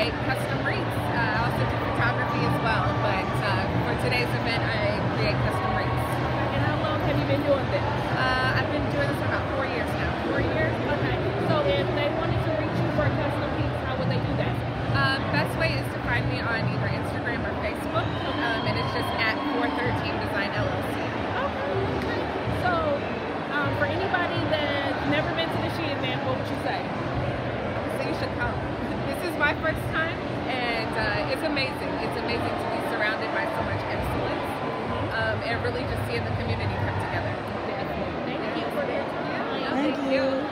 create custom wreaths. I also do photography as well, but for today's event, I create custom wreaths. And how long have you been doing this? I've been doing this for about 4 years now. 4 years? Okay. So if they wanted to reach you for a custom piece, how would they do that? Best way is to find me on either Instagram or Facebook, and it's just at 413 Design LLC. Okay. So for anybody that's never been to the S.H.E event, what would you say? So you should come. This is my first time, and it's amazing. It's amazing to be surrounded by so much excellence, and really just seeing the community come together. Definitely. Thank you for the interview. Thank you.